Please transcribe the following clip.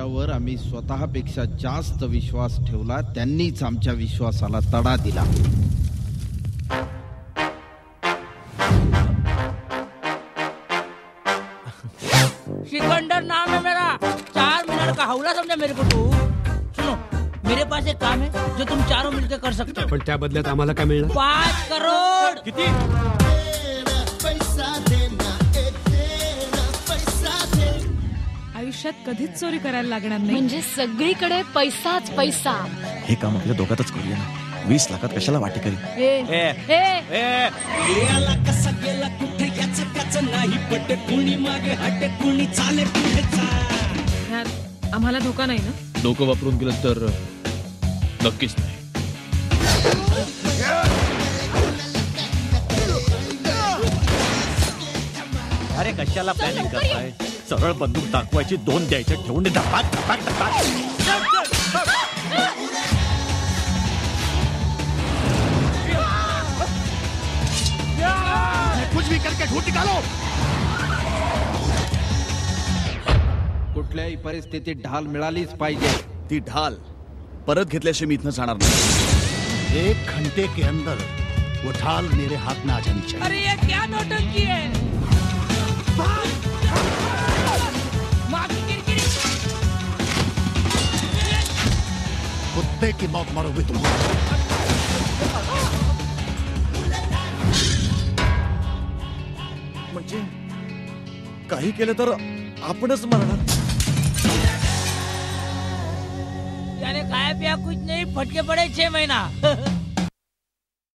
ज्याच्यावर आम्ही स्वतःपेक्षा जास्त विश्वास ठेवला त्यांनीच आमच्या विश्वासाला तडा दिला. सिकंदर नाम है मेरा. 4 मिनट का हौला समझा मेरे को तू. सुनो, मेरे पास एक काम है जो तुम चारों मिलकर कर सकते हो. पण त्या बदल्यात आम्हाला काय मिळणार? 5 करोड. किती? आयुष्यात कधीच चोरी करायला लागणार नाही. म्हणजे सगळीकडे पैसाच पैसा. हे काम आपल्या दोघातच करूया ना. 20 लाखात कशाला वाटे करी. कसा गेला कुठे याचं त्याचं नाही पटे कुणी मागे हटे कुणी चाले पुढे ह्यात आम्हाला धोका नाही ना? डोकं वापरून गेलं तर नक्कीच नाही. अरे कशाला प्लॅनिंग करताय? सरळ बंदूक दाखवायची, 2 द्यायचे, ठेवून धपाक धपाक धपाक. कुछ भी करके ढूंढ निकालो. कुठल्याही परिस्थितीत ढाल मिळालीच पाहिजे. ती ढाल परत घेतल्याशिवाय मी इथनं जाणार नाही. 1 घंटे के अंदर वो ढाल मेरे हाथ में आ जानी चाहिए. अरे ये क्या नौटंकी है. माँ की किरकिरी. कुत्ते की मौत मरोगे तुम. म्हणजे काही केलं तर आपणच मरणार. याने खाया पिया कुछ नहीं, फटके पड़े 6 महीना.